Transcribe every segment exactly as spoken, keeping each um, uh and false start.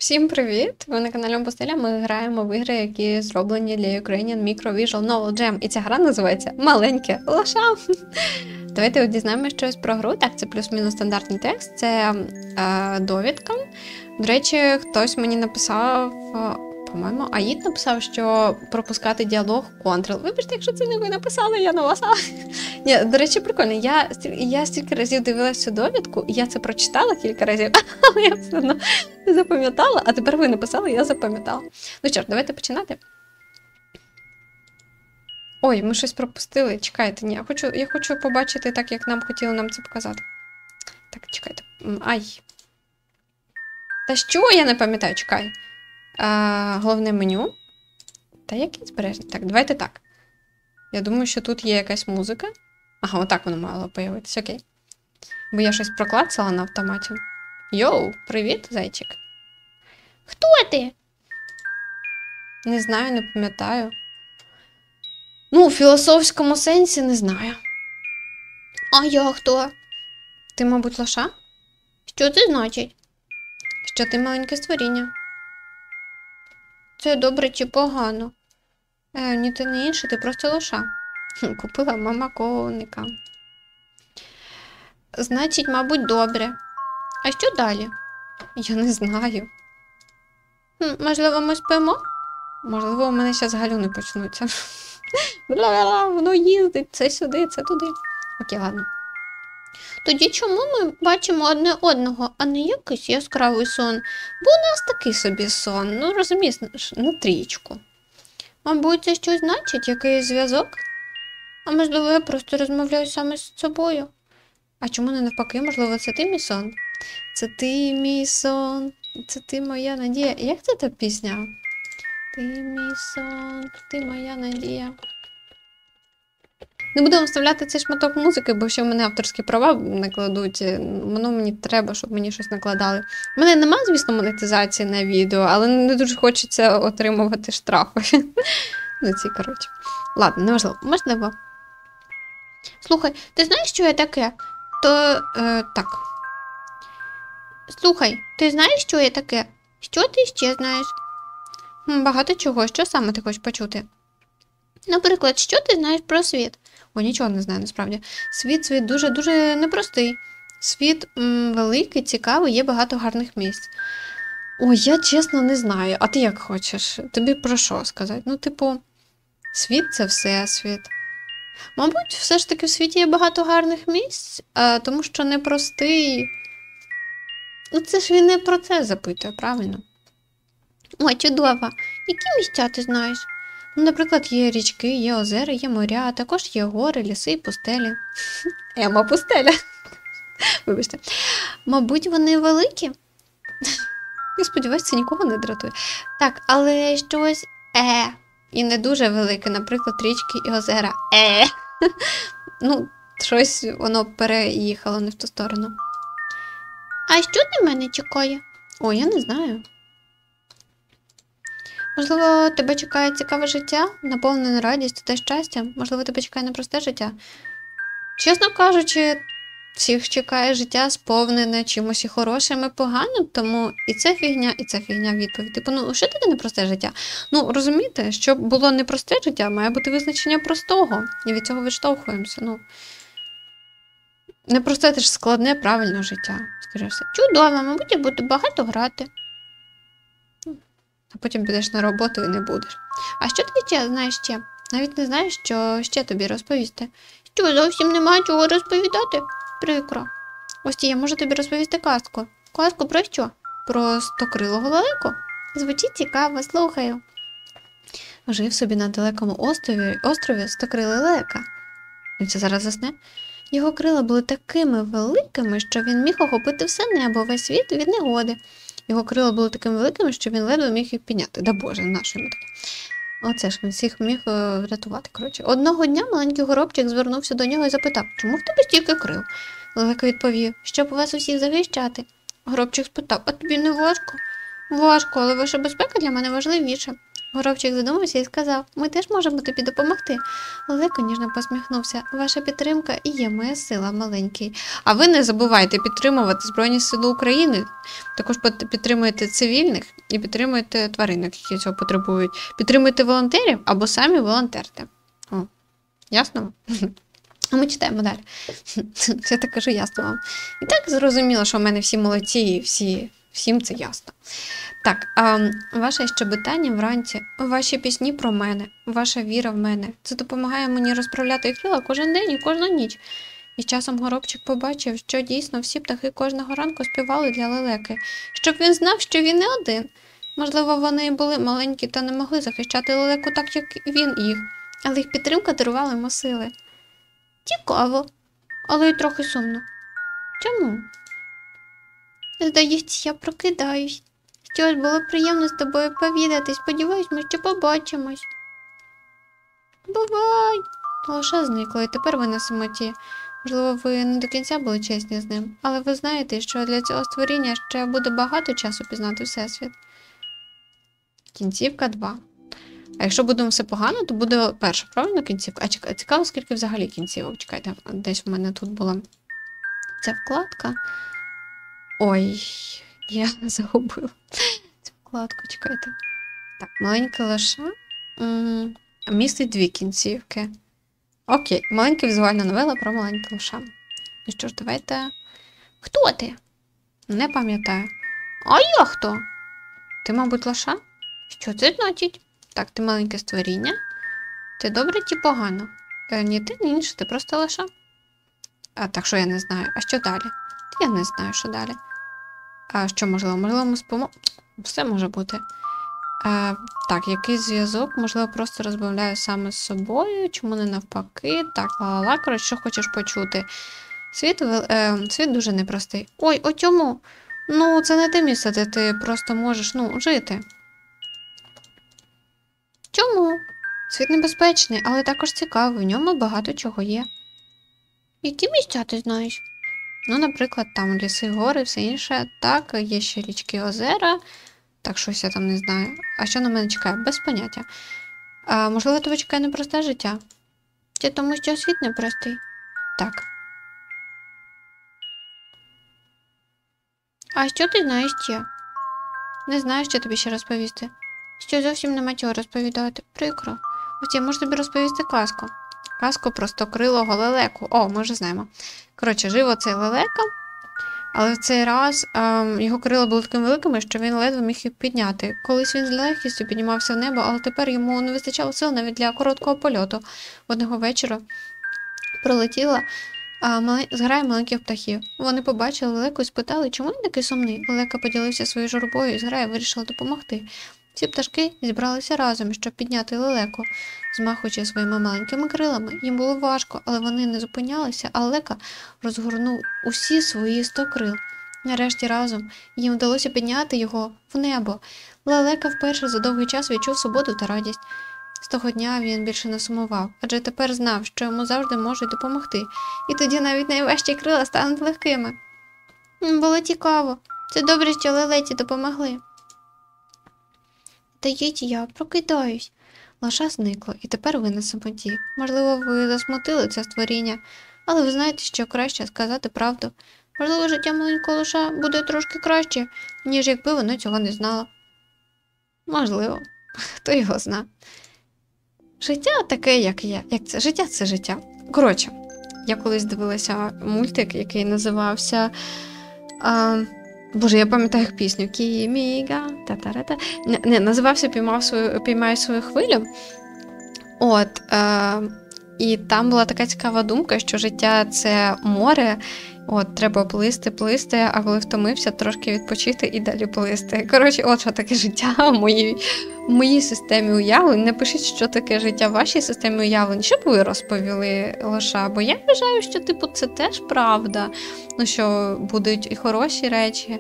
Всім привіт! Ви на каналі Постеля. Ми граємо в ігри, які зроблені для Ukrainian Micro Visual Novel Jam. І ця гра називається Маленьке лоша. Давайте дізнаємося щось про гру. Так, це плюс-мінус стандартний текст, це е, довідка. До речі, хтось мені написав, по-моєму, Аїд написав, що пропускати діалог Ctrl. Вибачте, якщо це не ви написали, я на вас. Ні, до речі, прикольно. Я, я стільки разів дивилася цю довідку, і я це прочитала кілька разів, але я все одно не запам'ятала, а тепер ви написали, я запам'ятала. Ну що ж, давайте починати. Ой, ми щось пропустили. Чекайте, ні, я хочу, я хочу побачити так, як нам хотіли нам це показати. Так, чекайте. Ай. Та що? Я не пам'ятаю, чекай. А, головне меню. Та який збережний? Так, давайте так. Я думаю, що тут є якась музика. Ага, отак воно мало появитися, окей. Бо я щось проклацала на автоматі. Йоу, привіт, зайчик. Хто ти? Не знаю, не пам'ятаю. Ну, у філософському сенсі не знаю. А я хто? Ти, мабуть, лоша? Що це значить? Що ти маленьке створіння. Це добре чи погано? Е, ні ти не інше, ти просто лоша. Купила мама коника. Значить, мабуть, добре. А що далі? Я не знаю. Можливо, ми спимо? Можливо, у мене зараз галюни почнуться. Воно їздить, це сюди, це туди. Окей, ладно. Тоді чому ми бачимо одне одного, а не якийсь яскравий сон? Бо у нас такий собі сон, ну розумієш, на трічку. Мабуть, це щось значить, якийсь зв'язок? А можливо, я просто розмовляю саме з собою? А чому не навпаки? Можливо, це ти мій сон? Це ти мій сон, це ти моя надія. Як це та пісня? Ти мій сон, ти моя надія. Не будемо вставляти цей шматок музики, бо ще в мене авторські права накладуть. Воно мені треба, щоб мені щось накладали. У мене нема, звісно, монетизації на відео, але не дуже хочеться отримувати штрафи. Ну, ці, коротше. Ладно, неважливо. Можливо. Слухай, ти знаєш, що я таке? То, е, так. Слухай, ти знаєш, що я таке? Що ти ще знаєш? Багато чого. Що саме ти хочеш почути? Наприклад, що ти знаєш про світ? О, нічого не знаю, насправді. Світ, світ дуже-дуже непростий. Світ м, великий, цікавий, є багато гарних місць. Ой, я чесно не знаю. А ти як хочеш? Тобі про що сказати? Ну, типу, світ – це всесвіт. Мабуть, все ж таки в світі є багато гарних місць, а, тому що непростий. Ну, це ж він не про це запитує, правильно? Ой, чудово. Які місця ти знаєш? Ну, наприклад, є річки, є озера, є моря, а також є гори, ліси і пустелі. Ема пустеля. Вибачте. Мабуть, вони великі? Я сподіваюся, це нікого не дратує. Так, але щось е. І не дуже велике, наприклад, річки і озера. Е. Ну, щось воно переїхало не в ту сторону. А що на мене чекає? О, я не знаю. Можливо, тебе чекає цікаве життя, наповнене радістю та щастям. Можливо, тебе чекає непросте життя. Чесно кажучи, всіх чекає життя сповнене чимось і хорошим, і поганим, тому і це фігня, і це фігня відповідь. Типу, ну, що таке непросте життя? Ну, розумієте, щоб було непросте життя, має бути визначення простого. І від цього відштовхуємося. Ну, непросте, це ж складне, правильне життя. Скажи все. Чудово, мабуть, я буду багато грати. А потім підеш на роботу і не будеш. А що ти ще знаєш ще? Навіть не знаєш, що ще тобі розповісти. Що, зовсім немає чого розповідати? Прикро. Ось я можу тобі розповісти казку. Казку про що? Про стокрилого лелеку? Звучить цікаво, слухаю. Жив собі на далекому острові, острові стокрилий лелека. Він це зараз засне? Його крила були такими великими, що він міг охопити все небо, весь світ від негоди. Його крила були такими великими, що він ледве міг їх підняти. Да Боже, нащо йому таке? Оце ж він всіх міг е, врятувати, коротше. Одного дня маленький горобчик звернувся до нього і запитав, чому в тебе стільки крил? Лелека відповів, щоб вас усіх захищати. Горобчик спитав, а тобі не важко? Важко, але ваша безпека для мене важливіша. Горобчик задумався і сказав, ми теж можемо тобі допомогти. Лелеко ніжно посміхнувся. Ваша підтримка і є моя сила, маленький. А ви не забувайте підтримувати Збройні Сили України. Також підтримуйте цивільних і підтримуйте тваринок, які цього потребують. Підтримуйте волонтерів або самі волонтерте. О, ясно? А ми читаємо далі. Я так кажу, ясно вам. І так зрозуміло, що в мене всі молодці і всі, всім це ясно. Так, а ваше щебетання вранці, ваші пісні про мене, ваша віра в мене. Це допомагає мені розправляти крила кожен день і кожну ніч. І з часом Горобчик побачив, що дійсно всі птахи кожного ранку співали для лелеки, щоб він знав, що він не один. Можливо, вони були маленькі та не могли захищати лелеку так, як він їх, але їх підтримка дарувала йому сили. Цікаво, але й трохи сумно. Чому? Здається, я прокидаюсь. Що ж, було приємно з тобою повідати. Сподіваюсь, ми ще побачимось. Бувай! Лоша зникла, і тепер ви на самоті. Можливо, ви не до кінця були чесні з ним, але ви знаєте, що для цього створіння ще буде багато часу пізнати Всесвіт. Кінцівка два. А якщо буде все погано, то буде перша, правильно, кінцівка? А цікаво, скільки взагалі кінцівок. Чекайте, десь в мене тут була ця вкладка. Ой, я загубила цю вкладку, чекайте. Так, маленька лоша містить дві кінцівки. Окей, маленька візуальна новела про маленьку лоша. Ну що ж, давайте... Хто ти? Не пам'ятаю. А я хто? Ти, мабуть, лоша? Що це значить? Так, ти маленьке створіння. Ти добре чи погано? Е, ні, ти ні інше, ти просто лоша. А, так що я не знаю. А що далі? Я не знаю, що далі. А що можливо? Можливо, ми спимо... Все може бути. А, так, якийсь зв'язок, можливо, просто розмовляю саме з собою, чому не навпаки. Так, ла-ла-ла, коротше, що хочеш почути. Світ, е, світ дуже непростий. Ой, о чому? Ну, це не те місце, де ти просто можеш, ну, жити. Чому? Світ небезпечний, але також цікавий, в ньому багато чого є. Які місця ти знаєш? Ну, наприклад, там ліси, гори, все інше. Так, є ще річки, озера. Так, щось я там не знаю. А що на мене чекає? Без поняття. А, можливо, тебе чекає непросте життя? Чи тому, що світ непростий? Так. А що ти знаєш ще? Не знаю, що тобі ще розповісти. Що зовсім нема чого розповідати. Прикро. Ось я можу тобі розповісти казку. Казку про стокрилого лелеку. О, ми вже знаємо. Коротше, жив оцей лелека, але в цей раз ем, його крила були такими великими, що він ледве міг їх підняти. Колись він з легкістю піднімався в небо, але тепер йому не вистачало сил навіть для короткого польоту. Одного вечора прилетіла а, мали... зграя маленьких птахів. Вони побачили лелеку і спитали, чому він такий сумний. Лелека поділився своєю журбою і зграя вирішила допомогти. Ці пташки зібралися разом, щоб підняти лелеку, змахуючи своїми маленькими крилами. Їм було важко, але вони не зупинялися, а лелека розгорнув усі свої сто крил. Нарешті разом їм вдалося підняти його в небо. Лелека вперше за довгий час відчув свободу та радість. З того дня він більше не сумував, адже тепер знав, що йому завжди можуть допомогти. І тоді навіть найважчі крила стануть легкими. Було цікаво. Це добре, що лелеці допомогли. Здається, я прокидаюсь. Лоша зникло, і тепер ви на самоті. Можливо, ви засмутили це створіння, але ви знаєте, що краще сказати правду. Можливо, життя маленького лоша буде трошки краще, ніж якби воно цього не знало. Можливо. Хто його зна. Життя таке, як є. Як це? Життя – це життя. Коротше, я колись дивилася мультик, який називався... А... Боже, я пам'ятаю їх пісню. Кіміга, та-та-та-та. Не, не, називався «Піймав свою, «Піймай свою хвилю». От, е, і там була така цікава думка, що життя – це море, от, треба плисти, плисти, а коли втомився, трошки відпочити і далі плисти. Коротше, от що таке життя в моїй, в моїй системі уявлень. Напишіть, що таке життя в вашій системі уявлень, що б ви розповіли, Лоша, бо я вважаю, що, типу, це теж правда, ну, що будуть і хороші речі.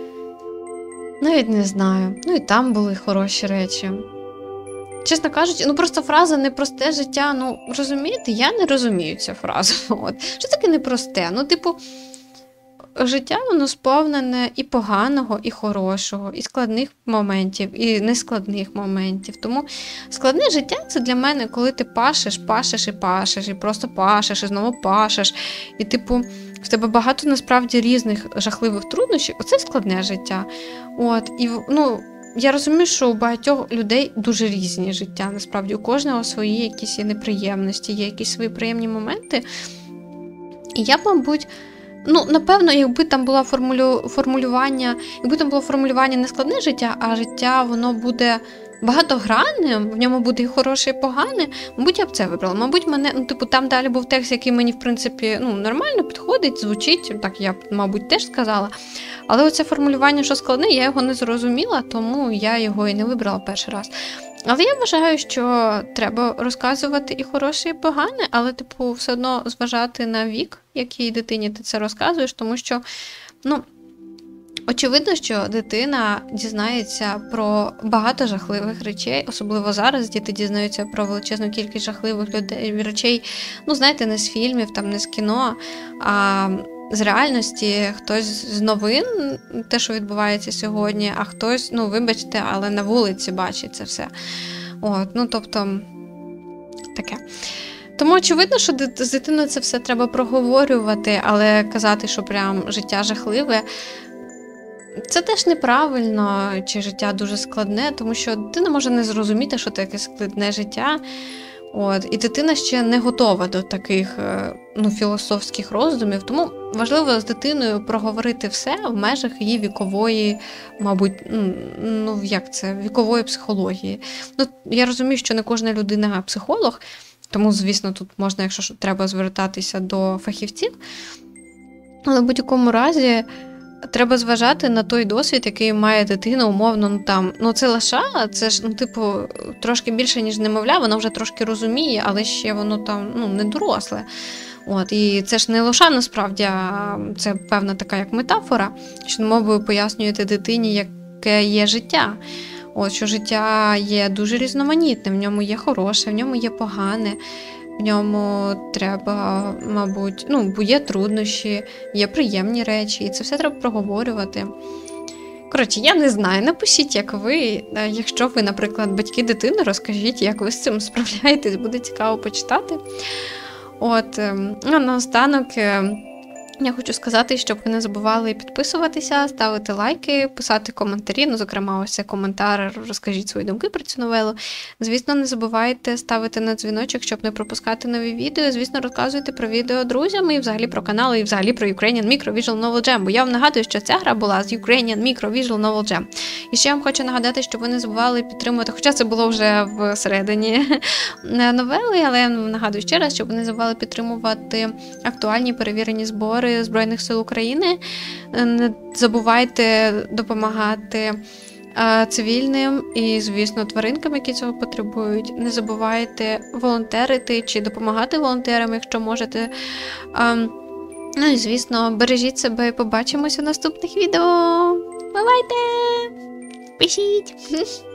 Навіть не знаю, ну і там були хороші речі. Чесно кажучи, ну просто фраза «непросте життя», ну, розумієте, я не розумію цю фразу. От. Що таке непросте? Ну, типу, життя, воно сповнене і поганого, і хорошого, і складних моментів, і нескладних моментів. Тому складне життя – це для мене, коли ти пашеш, пашеш і пашеш, і просто пашеш, і знову пашеш. І, типу, в тебе багато, насправді, різних жахливих труднощів. Оце складне життя. От, і, ну, я розумію, що у багатьох людей дуже різні життя, насправді. У кожного свої якісь є неприємності, є якісь свої приємні моменти. І я, мабуть, ну, напевно, якби там було формулю... формулювання, якби там було формулювання не складне життя, а життя, воно буде багатогранним, в ньому буде і хороше, і погане, мабуть, я б це вибрала. Мабуть, мене, ну, типу, там далі був текст, який мені, в принципі, ну, нормально підходить, звучить, так я б, мабуть, теж сказала. Але оце формулювання, що складне, я його не зрозуміла, тому я його і не вибрала перший раз. Але я вважаю, що треба розказувати і хороше, і погане, але, типу, все одно зважати на вік, якій дитині ти це розказуєш, тому що, ну, очевидно, що дитина дізнається про багато жахливих речей, особливо зараз діти дізнаються про величезну кількість жахливих людей, речей, ну, знаєте, не з фільмів, там, не з кіно, а з реальності, хтось з новин, те, що відбувається сьогодні, а хтось, ну, вибачте, але на вулиці бачить це все. От, ну, тобто, таке. Тому очевидно, що з дитиною це все треба проговорювати, але казати, що прям життя жахливе, це теж неправильно, чи життя дуже складне, тому що дитина може не зрозуміти, що таке складне життя. От, і дитина ще не готова до таких, ну, філософських роздумів, тому важливо з дитиною проговорити все в межах її вікової, мабуть, ну, як це, вікової психології. Ну, я розумію, що не кожна людина психолог, тому, звісно, тут можна, якщо треба, звертатися до фахівців, але в будь-якому разі треба зважати на той досвід, який має дитина, умовно, ну там, ну це лиша, це ж, ну, типу, трошки більше, ніж немовля, вона вже трошки розуміє, але ще воно там, ну, не доросле. От, і це ж не лоша, насправді, а це певна така як метафора, що мовою пояснюєте дитині, яке є життя. От, що життя є дуже різноманітним, в ньому є хороше, в ньому є погане, в ньому треба, мабуть, ну, бо є труднощі, є приємні речі, і це все треба проговорювати. Коротше, я не знаю, напишіть, як ви, якщо ви, наприклад, батьки дитини, розкажіть, як ви з цим справляєтесь, буде цікаво почитати. От, а наостанок я хочу сказати, щоб ви не забували підписуватися, ставити лайки, писати коментарі, ну, зокрема, ось цей коментар, розкажіть свої думки про цю новелу. Звісно, не забувайте ставити на дзвіночок, щоб не пропускати нові відео. Звісно, розказуйте про відео друзям і взагалі про канал, і взагалі про Ukrainian Micro Visual Novel Jam, бо я вам нагадую, що ця гра була з Ukrainian Micro Visual Novel Jam. І ще я вам хочу нагадати, щоб ви не забували підтримувати, хоча це було вже всередині новели, але я вам нагадую ще раз, щоб ви не забували підтримувати актуальні перевірені збори Збройних сил України. Не забувайте допомагати цивільним і, звісно, тваринкам, які цього потребують. Не забувайте волонтерити чи допомагати волонтерам, якщо можете. Ну і, звісно, бережіть себе і побачимось у наступних відео. Бувайте! Пишіть!